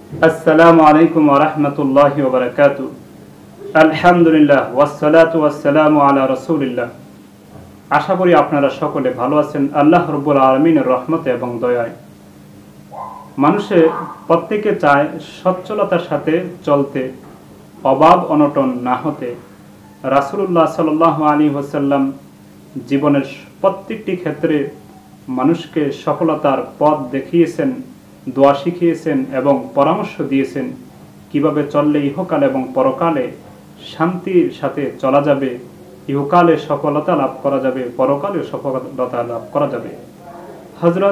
আসসালামু আলাইকুম ওয়া রাহমাতুল্লাহি ওয়া বারাকাতুহু। আলহামদুলিল্লাহ ওয়াসসালাতু ওয়াসসালামু আলা রাসূলিল্লাহ। আশা করি আপনারা সকলে ভালো আছেন আল্লাহ রাব্বুল আলামিনের রহমতে এবং দয়ায়। মানুষে প্রত্যেকে চায় সচ্ছলতার সাথে চলতে, অভাব অনটন না হতে। রাসূলুল্লাহ সাল্লাল্লাহু আলাইহি ওয়াসাল্লাম জীবনের প্রত্যেকটি ক্ষেত্রে মানুষকে সফলতার পথ দেখিয়েছেন, দোয়া শিখিয়েছেন এবং পরামর্শ দিয়েছেন কিভাবে চললে ইহকাল এবং পরকালে শান্তির সাথে চলা যাবে, ইহকালে সফলতা লাভ করা যাবে, পরকালে সফলতা লাভ করা যাবে। হযরত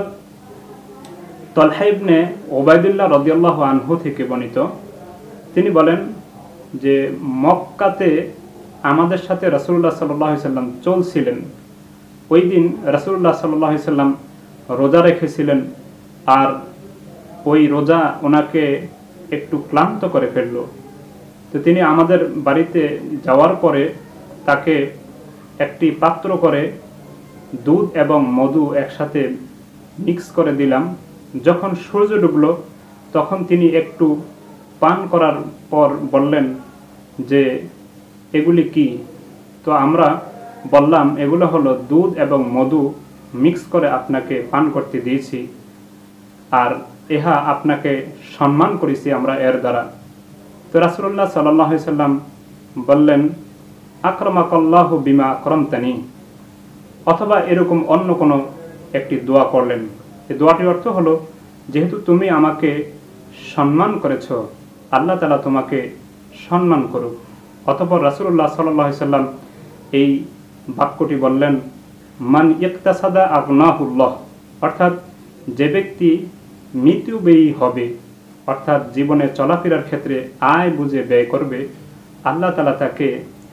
তালহা ইবনে উবাইদুল্লাহ রাদিয়াল্লাহু আনহু থেকে বর্ণিত, তিনি বলেন যে মক্কাতে আমাদের সাথে রাসূলুল্লাহ সাল্লাল্লাহু আলাইহি সাল্লাম চলছিলেন। ওই দিন রাসূলুল্লাহ সাল্লাল্লাহু আলাইহি সাল্লাম রোজা রেখেছিলেন, আর ওই রোজা ওনাকে একটু ক্লান্ত করে ফেলল। তো তিনি আমাদের বাড়িতে যাওয়ার পরে তাকে একটি পাত্র করে দুধ এবং মধু একসাথে মিক্স করে দিলাম। যখন সূর্য ডুবল তখন তিনি একটু পান করার পর বললেন যে এগুলি কি? তো আমরা বললাম এগুলো হলো দুধ এবং মধু মিক্স করে আপনাকে পান করতে দিয়েছি, আর ইহা আপনাকে সম্মান করেছি আমরা এর দ্বারা। তো রাসূলুল্লাহ সাল্লাল্লাহু আলাইহি সাল্লাম বললেন, আকরামাকাল্লাহু বিমা আকরামতানি, অথবা এরকম অন্য কোনো একটি দোয়া করলেন। এই দোয়াটির অর্থ হলো, যেহেতু তুমি আমাকে সম্মান করেছ, আল্লাহ তাআলা তোমাকে সম্মান করুক। অতঃপর রাসূলুল্লাহ সাল্লাল্লাহু আলাইহি সাল্লাম এই বাক্যটি বললেন, মান ইকতাসাদা আগনাহুল্লাহ, অর্থাৎ যে ব্যক্তি মিতব্যয়ী হবে, অর্থাৎ জীবনে চলাফেরার ক্ষেত্রে আয় বুঝে ব্যয় করবে, আল্লাহ তাআলা তাকে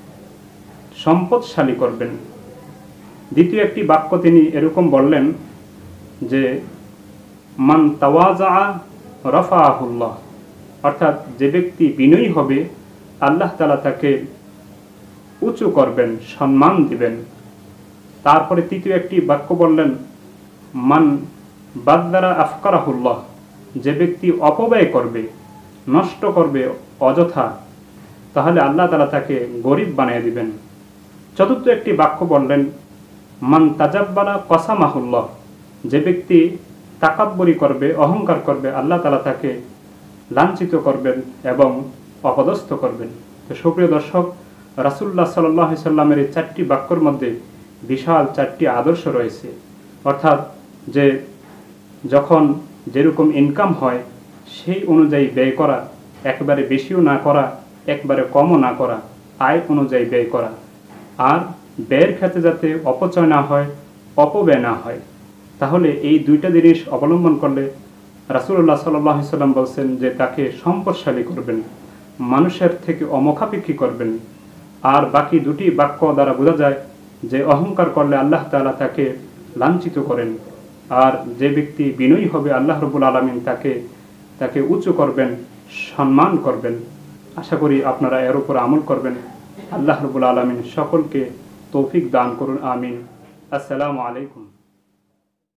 সম্পদশালী করবেন। দ্বিতীয় একটি বাক্য তিনি এরকম বললেন যে মান তাওয়াজা রাফাহুল্লাহ, অর্থাৎ যে ব্যক্তি বিনয়ী হবে আল্লাহ তাআলা তাকে উঁচু করবেন, সম্মান দিবেন। তারপরে তৃতীয় একটি বাক্য বললেন, মান বাদদারা আফকারাহুল্লাহ, যে ব্যক্তি অপব্যয় করবে, নষ্ট করবে অযথা, তাহলে আল্লাহ তাআলা তাকে গরিব বানিয়ে দিবেন। চতুর্থ একটি বাক্য বললেন, মান তাজাব্বারা কসামাহুল্লাহ, যে ব্যক্তি তাকাব্বুরি করবে, অহংকার করবে, আল্লাহ তাআলা তাকে লাঞ্ছিত করবেন এবং অপদস্থ করবেন। তো সুপ্রিয় দর্শক, রাসূলুল্লাহ সাল্লাল্লাহু আলাইহি সাল্লামের এই চারটি বাক্যের মধ্যে বিশাল চারটি আদর্শ রয়েছে। অর্থাৎ যে যখন যেরকম ইনকাম হয় সেই অনুযায়ী ব্যয় করা, একবারে বেশিও না করা, একবারে কমও না করা, আয় অনুযায়ী ব্যয় করা, আর ব্যয়ের ক্ষেত্রে যাতে অপচয় না হয়, অপব্যয় না হয়। তাহলে এই দুইটা জিনিস অবলম্বন করলে রাসূলুল্লাহ সাল্লাল্লাহু আলাইহি সাল্লাম বলছেন যে তাকে সম্পদশালী করবেন, মানুষের থেকে অমুখাপেক্ষী করবেন। আর বাকি দুটি বাক্য দ্বারা বোঝা যায় যে অহংকার করলে আল্লাহ তাআলা তাকে লাঞ্ছিত করেন, আর যে ব্যক্তি বিনয়ী হবে আল্লাহ রাব্বুল আলামিন তাকে উঁচু করবেন, সম্মান করবেন। আশা করি আপনারা এর উপর আমল করবেন। আল্লাহ রাব্বুল আলামিন সকলকে তৌফিক দান করুন, আমিন। আসসালামু আলাইকুম।